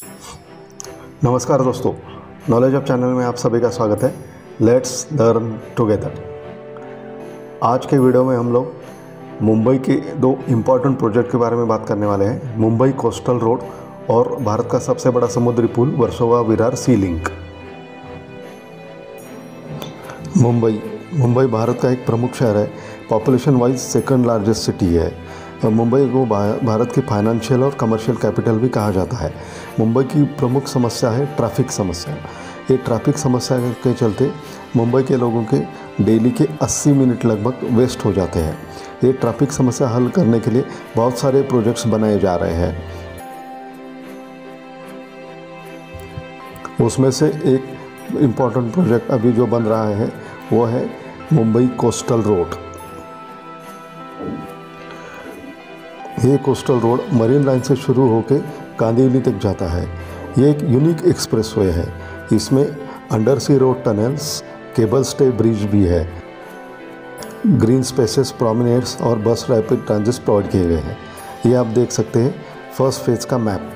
नमस्कार दोस्तों, knowledge of channel में आप सभी का स्वागत है। Let's learn together. आज के वीडियो में हम लोग मुंबई के दो इम्पॉर्टेंट प्रोजेक्ट के बारे में बात करने वाले हैं। मुंबई कोस्टल रोड और भारत का सबसे बड़ा समुद्री पुल वर्सोवा विरार सी लिंक। मुंबई भारत का एक प्रमुख शहर है। Population wise second largest city है। मुंबई को भारत की फाइनेंशियल और कमर्शियल कैपिटल भी कहा जाता है। मुंबई की प्रमुख समस्या है ट्रैफिक समस्या। ये ट्रैफिक समस्या के चलते मुंबई के लोगों के डेली के 80 मिनट लगभग वेस्ट हो जाते हैं। ये ट्रैफिक समस्या हल करने के लिए बहुत सारे प्रोजेक्ट्स बनाए जा रहे हैं। उसमें से एक इम्पॉर्टेंट प्रोजेक्ट अभी जो बन रहा है वो है मुंबई कोस्टल रोड। ये कोस्टल रोड मरीन लाइन से शुरू होकर कांदिवली तक जाता है। ये एक यूनिक एक्सप्रेसवे है। इसमें under sea road tunnels, cable stay bridge भी है। ग्रीन स्पेसेस, प्रोमेनेड्स और बस रैपिड ट्रांजिट प्रोवाइड किए गए हैं। ये आप देख सकते हैं फर्स्ट फेज का मैप,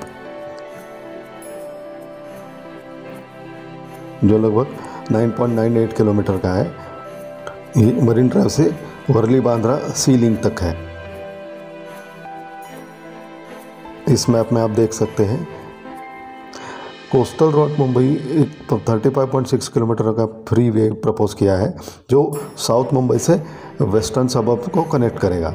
जो लगभग 9.98 किलोमीटर का है। ये मरीन ड्राइव से वर्ली बांद्रा सी लिंक तक है। इस मैप में आप देख सकते हैं कोस्टल रोड मुंबई एक 35.6 किलोमीटर का फ्री वे प्रपोज किया है, जो साउथ मुंबई से वेस्टर्न सबर्ब को कनेक्ट करेगा।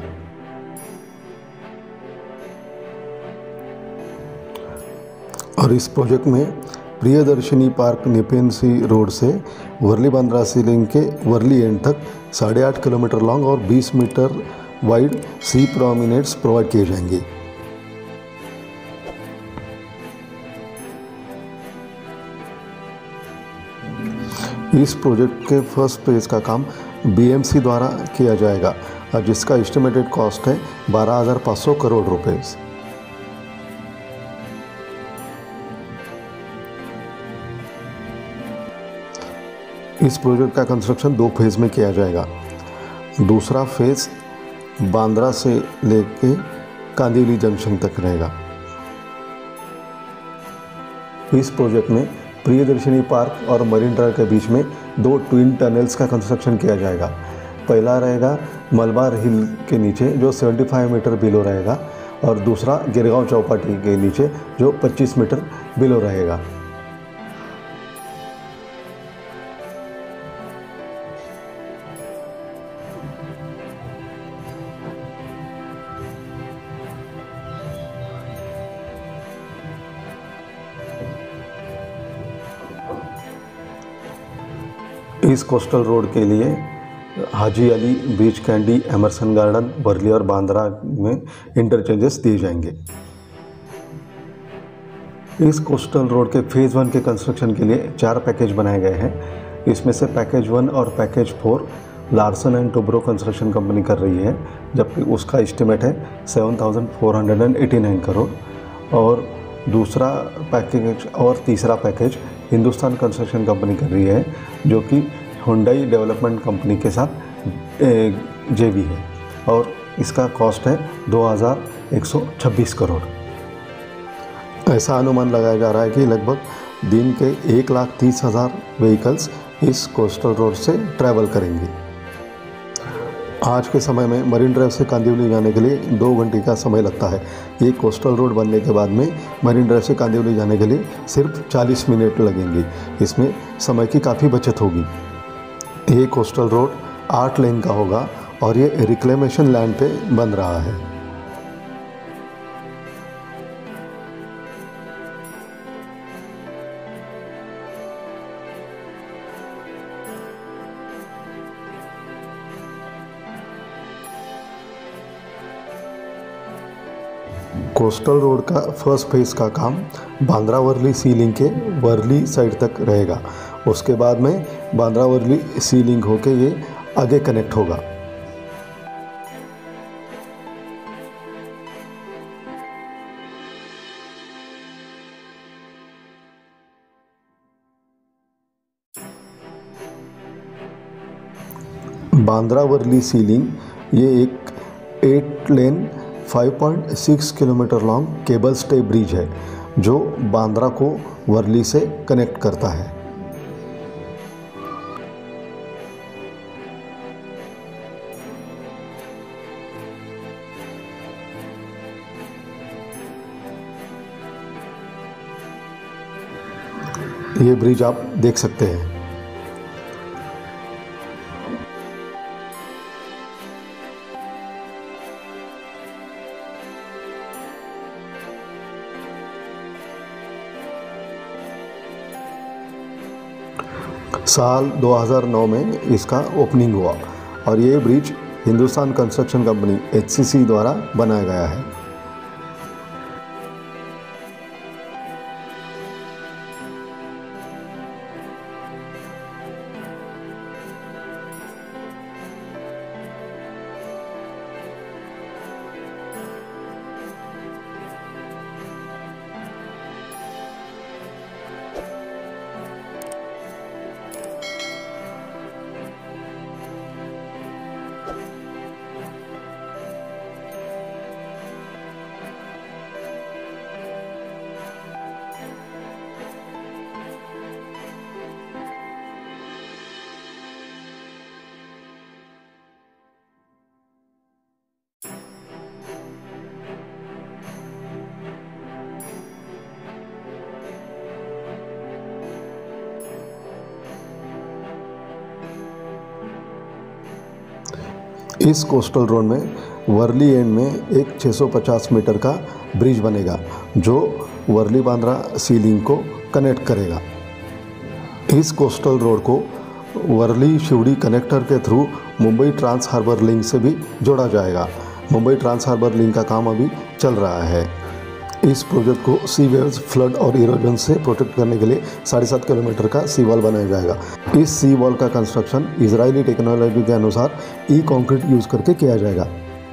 और इस प्रोजेक्ट में Priyadarshini Park Nepean Sea Road से वर्ली बांद्रा सी लिंक के वर्ली एंड तक 8.5 किलोमीटर लॉन्ग और 20 metre wide sea promenades provide किए जाएंगे। इस प्रोजेक्ट के फर्स्ट फेज का काम बीएमसी द्वारा किया जाएगा, जिसका एस्टिमेटेड कॉस्ट है 12,500 करोड़ रुपए। इस प्रोजेक्ट का कंस्ट्रक्शन 2 फेज में किया जाएगा। दूसरा फेज बांद्रा से लेके कांदिवली जंक्शन तक रहेगा। इस प्रोजेक्ट में प्रियदर्शनी पार्क और मरीन ड्राइव के बीच में 2 ट्विन टनल्स का कंस्ट्रक्शन किया जाएगा। पहला रहेगा मलबार हिल के नीचे, जो 75 मीटर बिलो रहेगा, और दूसरा गिरगांव चौपाटी के नीचे, जो 25 मीटर बिलो रहेगा। इस कोस्टल रोड के लिए Haji Ali, Breach Candy, Amarsons Garden, Worli और बांद्रा में इंटरचेंजेस दिए जाएंगे। इस कोस्टल रोड के फेज़ 1 के कंस्ट्रक्शन के लिए 4 पैकेज बनाए गए हैं। इसमें से पैकेज 1 और package 4 Larsen and Toubro construction company कर रही है, जबकि उसका एस्टिमेट है 7,489 करोड़। और दूसरा पैकेज और तीसरा पैकेज हिंदुस्तान कंस्ट्रक्शन कंपनी कर रही है, जो कि हुंडई डेवलपमेंट कंपनी के साथ जेवी है, और इसका कॉस्ट है 2,126 करोड़। ऐसा अनुमान लगाया जा रहा है कि लगभग दिन के 1,30,000 व्हीकल्स इस कोस्टल रोड से ट्रैवल करेंगे। आज के समय में मरीन ड्राइव से कांदिवली जाने के लिए 2 घंटे का समय लगता है। ये कोस्टल रोड बनने के बाद में मरीन ड्राइव से कांदिवली जाने के लिए सिर्फ 40 मिनट लगेंगे। इसमें समय की काफ़ी बचत होगी। ये कोस्टल रोड 8 लेन का होगा और ये रिक्लेमेशन लैंड पे बन रहा है। कोस्टल रोड का फर्स्ट फेज का काम बांद्रा वर्ली सी लिंक के वर्ली साइड तक रहेगा। उसके बाद में बांद्रा वर्ली सी लिंक होके ये आगे कनेक्ट होगा। बांद्रा वर्ली सी लिंक ये एक 8 lane 5.6 kilometre long cable stay bridge है। जो बांद्रा को वर्ली से कनेक्ट करता है। ये ब्रिज आप देख सकते हैं। साल 2009 में इसका ओपनिंग हुआ और ये bridge Hindustan construction company HCC द्वारा बनाया गया है। इस कोस्टल रोड में वर्ली एंड में एक 650 मीटर का ब्रिज बनेगा जो वर्ली बांद्रा सी लिंक को कनेक्ट करेगा। इस कोस्टल रोड को वर्ली शिवड़ी कनेक्टर के through Mumbai trans harbour link से भी जोड़ा जाएगा। मुंबई ट्रांस हार्बर लिंक का काम अभी चल रहा है। इस प्रोजेक्ट को सी वेव्स, फ्लड और इरोजन से प्रोटेक्ट करने के लिए 7.5 किलोमीटर का सी वॉल बनाया जाएगा। इस सी वॉल का कंस्ट्रक्शन इजरायली टेक्नोलॉजी के अनुसार कंक्रीट यूज करके किया जाएगा।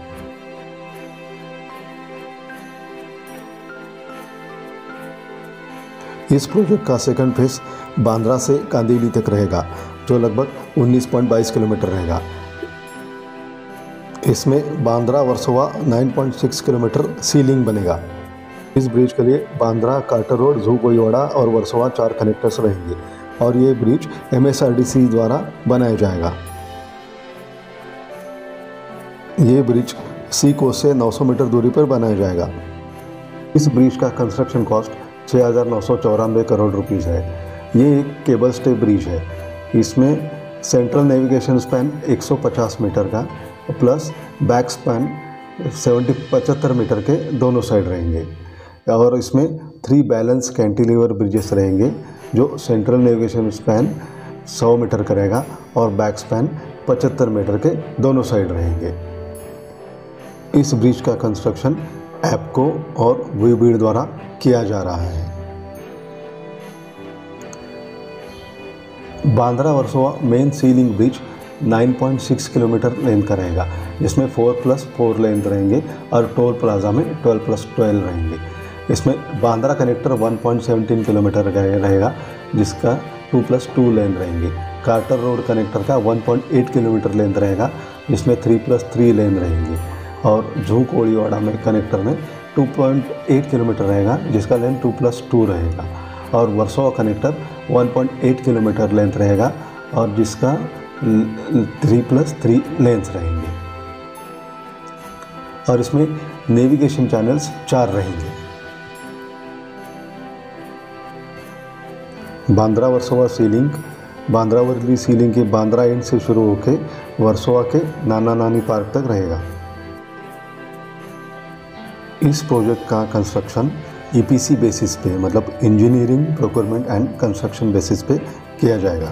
इस प्रोजेक्ट का सेकंड फेज बांद्रा से कांदिवली तक रहेगा जो लगभग 19.22 किलोमीटर रहेगा। इसमें Bandra Versova 9.6 kilometre sea link बनेगा। इस ब्रिज के लिए बांद्रा, कार्टर रोड, जू कोईवाड़ा और वर्सोवा 4 कनेक्टर्स रहेंगे और ये ब्रिज MSRDC द्वारा बनाया जाएगा। ये ब्रिज सी कोस्ट से 900 मीटर दूरी पर बनाया जाएगा। इस ब्रिज का कंस्ट्रक्शन कॉस्ट 6,994 करोड़ रुपीस है। ये एक केबल स्टे ब्रिज है। इसमें सेंट्रल नेविगेशन स्पैन 150 मीटर का प्लस बैक स्पैन 75 मीटर के दोनों साइड रहेंगे और इसमें 3 बैलेंस कैंटिलीवर ब्रिजेस रहेंगे जो सेंट्रल नेविगेशन स्पैन 100 मीटर करेगा और बैक स्पैन 75 मीटर के दोनों साइड रहेंगे। इस ब्रिज का कंस्ट्रक्शन एप्को और वीबीड द्वारा किया जा रहा है। Bandra Versova main sea link bridge 9.6 kilometre length का रहेगा जिसमें 4+4 लेंथ रहेंगे और टोल प्लाजा में 12+12 रहेंगे। इसमें बांद्रा कनेक्टर 1.17 किलोमीटर रहेगा जिसका 2+2 लेंथ रहेंगे। कार्टर रोड कनेक्टर का 1.8 किलोमीटर लेंथ रहेगा जिसमें 3+3 लेंथ रहेंगे और जू कोईवाड़ा में कनेक्टर में 2.8 किलोमीटर रहेगा जिसका लेंथ 2+2 रहेगा और वर्सोवा कनेक्टर 1.8 किलोमीटर लेंथ रहेगा और जिसका 3+3 लेंथ रहेंगे और इसमें नेविगेशन चैनल्स 4 रहेंगे। Bandra Versova sea link Bandra Worli sea link के बांद्रा एंड से शुरू होकर वर्सोवा के नाना नानी पार्क तक रहेगा। इस प्रोजेक्ट का कंस्ट्रक्शन EPC बेसिस पे मतलब engineering, procurement and construction basis पे किया जाएगा।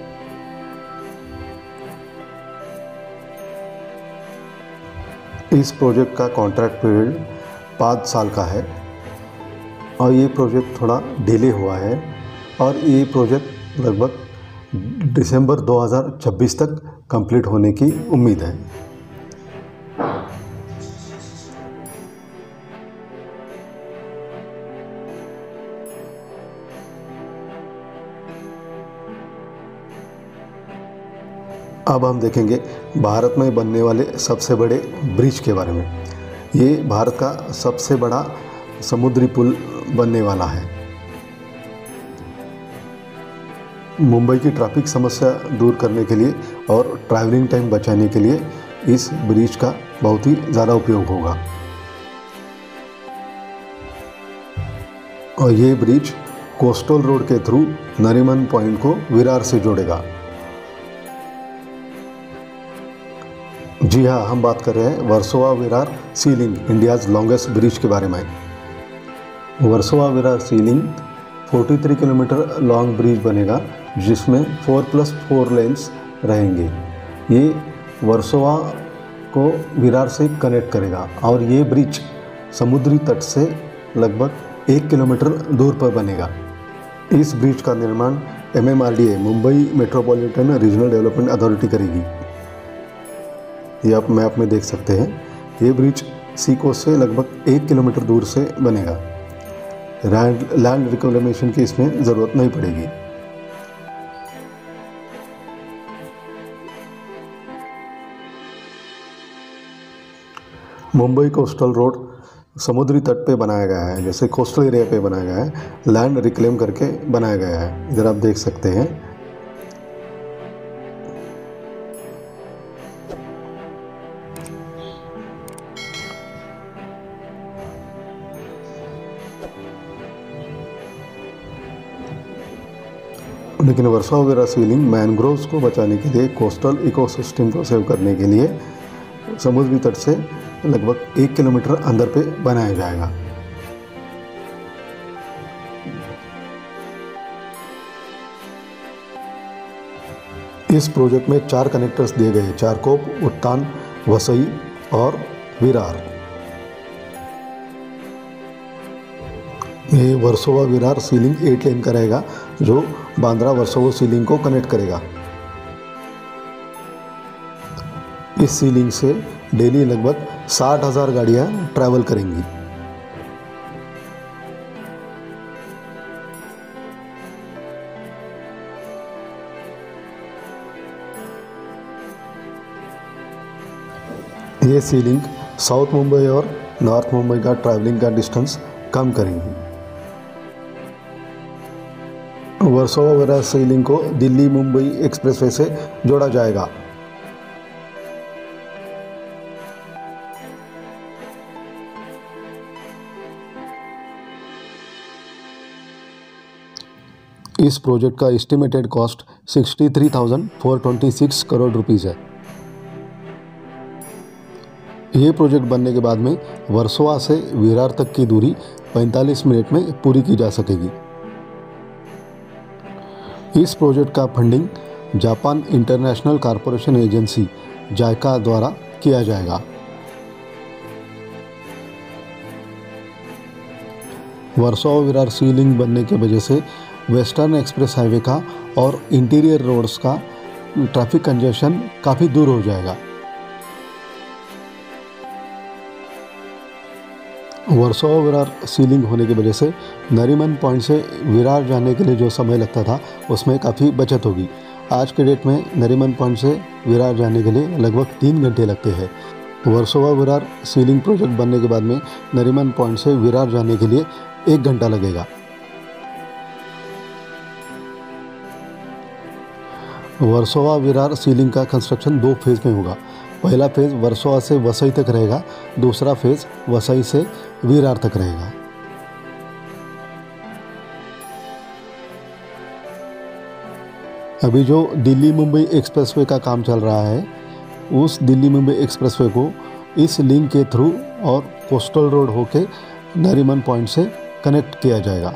इस प्रोजेक्ट का कॉन्ट्रैक्ट पीरियड 5 साल का है और ये प्रोजेक्ट थोड़ा डिले हुआ है और ये प्रोजेक्ट लगभग दिसंबर 2026 तक कंप्लीट होने की उम्मीद है। अब हम देखेंगे भारत में बनने वाले सबसे बड़े ब्रिज के बारे में। ये भारत का सबसे बड़ा समुद्री पुल बनने वाला है। मुंबई की ट्रैफिक समस्या दूर करने के लिए और ट्रैवलिंग टाइम बचाने के लिए इस ब्रिज का बहुत ही ज़्यादा उपयोग होगा। और ये ब्रिज कोस्टल रोड के थ्रू नरीमन पॉइंट को विरार से जोड़ेगा। जी हाँ, हम बात कर रहे हैं Versova Virar sea link, India's longest bridge के बारे में। Versova Virar sea link 43 kilometre long bridge बनेगा, जिसमें 4+4 लेन्स रहेंगे। ये वर्सोवा को विरार से कनेक्ट करेगा और ये ब्रिज समुद्री तट से लगभग 1 किलोमीटर दूर पर बनेगा। इस ब्रिज का निर्माण MMRDA, Mumbai metropolitan regional development authority करेगी। ये आप मैप में देख सकते हैं। ये ब्रिज सी कोस्ट से लगभग 1 किलोमीटर दूर से बनेगा। लैंड रिक्लेमेशन की इसमें ज़रूरत नहीं पड़ेगी। मुंबई कोस्टल रोड समुद्री तट पे बनाया गया है, जैसे कोस्टल एरिया पे बनाया गया है, लैंड रिक्लेम करके बनाया गया है। इधर आप देख सकते हैं। लेकिन Versova Virar sea link mangroves को बचाने के लिए, कोस्टल इकोसिस्टम को सेव करने के लिए समुद्री तट से लगभग 1 किलोमीटर अंदर पे बनाया जाएगा। इस प्रोजेक्ट में 4 कनेक्टर्स दिए गए हैं: चारकोप, उत्तान, वसई और विरार। ये Versova Virar sea link 8 lane का रहेगा, जो बांद्रा वर्सोवा सी लिंक को कनेक्ट करेगा। इस सी लिंक से डेली लगभग 60,000 गाड़ियां ट्रैवल करेंगी। ये सी लिंक साउथ मुंबई और नॉर्थ मुंबई का ट्रैवलिंग का डिस्टेंस कम करेंगी। वर्सोवा विरार सी लिंक को दिल्ली मुंबई एक्सप्रेसवे से जोड़ा जाएगा। इस प्रोजेक्ट का एस्टिमेटेड कॉस्ट 63,426 करोड़ रुपीस है। ये प्रोजेक्ट बनने के बाद में वर्सोवा से विरार तक की दूरी 45 मिनट में पूरी की जा सकेगी। इस प्रोजेक्ट का funding Japan international corporation agency JICA द्वारा किया जाएगा। वर्सोवा विरार सी लिंक बनने की वजह से वेस्टर्न एक्सप्रेस हाईवे का और इंटीरियर रोड्स का ट्रैफिक कंजेशन काफ़ी दूर हो जाएगा। वर्सोवा विरार सी लिंक होने की वजह से नरीमन पॉइंट से विरार जाने के लिए जो समय लगता था उसमें काफ़ी बचत होगी। आज के डेट में नरीमन पॉइंट से विरार जाने के लिए लगभग 3 घंटे लगते हैं। Versova Virar sea link project बनने के बाद में नरीमन पॉइंट से विरार जाने के लिए 1 घंटा लगेगा। वर्सोवा विरार सी लिंक का कंस्ट्रक्शन 2 फेज़ में होगा। पहला फेज़ वर्सोवा से वसई तक रहेगा, दूसरा फेज़ वसई से विरार तक रहेगा। अभी जो दिल्ली मुंबई एक्सप्रेसवे का काम चल रहा है, उस दिल्ली मुंबई एक्सप्रेसवे को इस लिंक के थ्रू और कोस्टल रोड होके नरीमन पॉइंट से कनेक्ट किया जाएगा।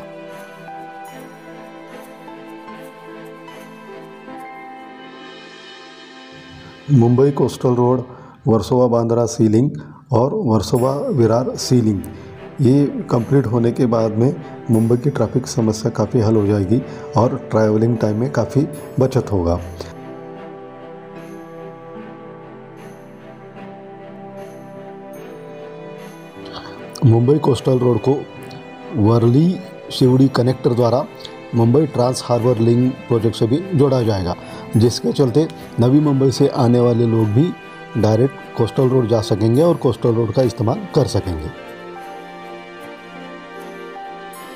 Mumbai coastal road, Versova Bandra sea link और वर्सोवा विरार सी लिंक, ये कंप्लीट होने के बाद में मुंबई की ट्रैफिक समस्या काफ़ी हल हो जाएगी और ट्रैवलिंग टाइम में काफ़ी बचत होगा। मुंबई कोस्टल रोड को वर्ली शिवड़ी कनेक्टर द्वारा Mumbai trans harbour link project से भी जोड़ा जाएगा, जिसके चलते नवी मुंबई से आने वाले लोग भी डायरेक्ट कोस्टल रोड जा सकेंगे और कोस्टल रोड का इस्तेमाल कर सकेंगे।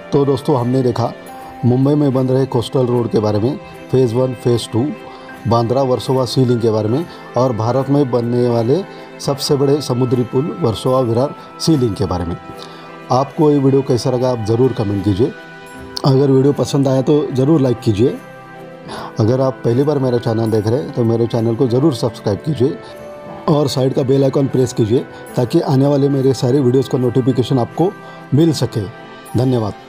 तो दोस्तों हमने देखा मुंबई में बन रहे कोस्टल रोड के बारे में, phase 1, phase 2, Bandra Versova sea link के बारे में और भारत में बनने वाले सबसे बड़े समुद्री पुल वर्सोवा विरार सी लिंक के बारे में। आपको ये वीडियो कैसा लगा आप ज़रूर कमेंट कीजिए। अगर वीडियो पसंद आया तो ज़रूर लाइक कीजिए। अगर आप पहली बार मेरा चैनल देख रहे हैं तो मेरे चैनल को ज़रूर सब्सक्राइब कीजिए और साइड का बेल आइकॉन प्रेस कीजिए ताकि आने वाले मेरे सारे वीडियोज़ का नोटिफिकेशन आपको मिल सके। धन्यवाद।